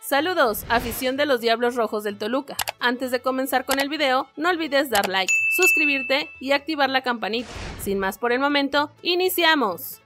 Saludos, afición de los Diablos Rojos del Toluca. Antes de comenzar con el video, no olvides dar like, suscribirte y activar la campanita. Sin más por el momento, ¡iniciamos!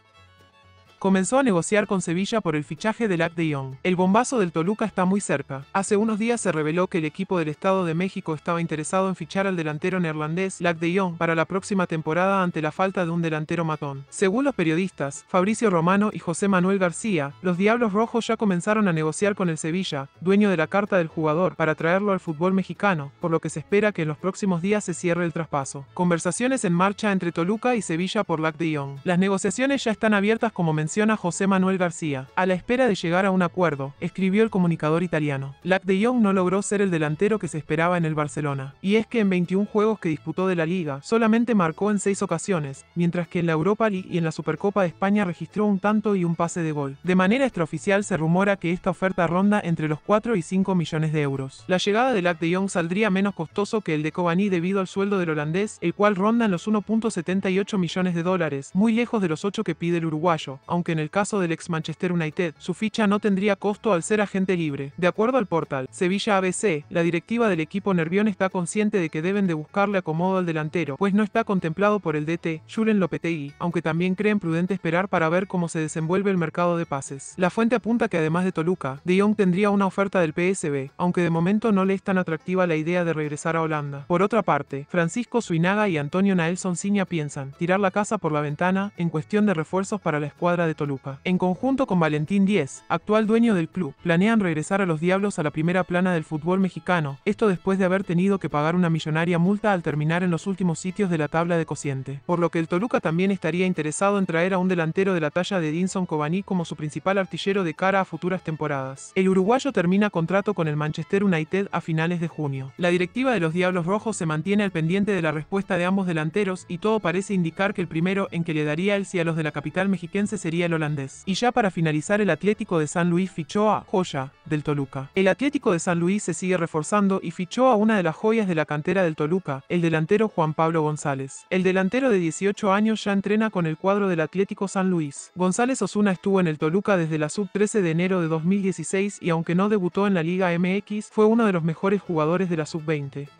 Comenzó a negociar con Sevilla por el fichaje de Luuk de Jong. El bombazo del Toluca está muy cerca. Hace unos días se reveló que el equipo del Estado de México estaba interesado en fichar al delantero neerlandés Luuk de Jong para la próxima temporada ante la falta de un delantero matón. Según los periodistas, Fabrizio Romano y José Manuel García, los Diablos Rojos ya comenzaron a negociar con el Sevilla, dueño de la carta del jugador, para traerlo al fútbol mexicano, por lo que se espera que en los próximos días se cierre el traspaso. Conversaciones en marcha entre Toluca y Sevilla por Luuk de Jong. Las negociaciones ya están abiertas, como menciona José Manuel García. A la espera de llegar a un acuerdo, escribió el comunicador italiano. Luuk de Jong no logró ser el delantero que se esperaba en el Barcelona. Y es que en 21 juegos que disputó de la Liga, solamente marcó en 6 ocasiones, mientras que en la Europa League y en la Supercopa de España registró un tanto y un pase de gol. De manera extraoficial se rumora que esta oferta ronda entre los 4 y 5 millones de euros. La llegada de Luuk de Jong saldría menos costoso que el de Cavani debido al sueldo del holandés, el cual ronda en los 1.78 millones de dólares, muy lejos de los 8 que pide el uruguayo, aunque en el caso del ex Manchester United, su ficha no tendría costo al ser agente libre. De acuerdo al portal Sevilla ABC, la directiva del equipo nervión está consciente de que deben de buscarle acomodo al delantero, pues no está contemplado por el DT, Julen Lopetegui, aunque también creen prudente esperar para ver cómo se desenvuelve el mercado de pases. La fuente apunta que además de Toluca, de Jong tendría una oferta del PSV, aunque de momento no le es tan atractiva la idea de regresar a Holanda. Por otra parte, Francisco Suinaga y Antonio Naelson Ciña piensan tirar la casa por la ventana en cuestión de refuerzos para la escuadra de Toluca. En conjunto con Valentín Díez, actual dueño del club, planean regresar a los Diablos a la primera plana del fútbol mexicano, esto después de haber tenido que pagar una millonaria multa al terminar en los últimos sitios de la tabla de cociente. Por lo que el Toluca también estaría interesado en traer a un delantero de la talla de Edinson Cavani como su principal artillero de cara a futuras temporadas. El uruguayo termina contrato con el Manchester United a finales de junio. La directiva de los Diablos Rojos se mantiene al pendiente de la respuesta de ambos delanteros y todo parece indicar que el primero en que le daría el sí a los de la capital mexiquense sería el holandés. Y ya para finalizar, el Atlético de San Luis fichó a Joya del Toluca. El Atlético de San Luis se sigue reforzando y fichó a una de las joyas de la cantera del Toluca, el delantero Juan Pablo González. El delantero de 18 años ya entrena con el cuadro del Atlético San Luis. González Osuna estuvo en el Toluca desde la sub-13 de enero de 2016 y aunque no debutó en la Liga MX, fue uno de los mejores jugadores de la sub-20.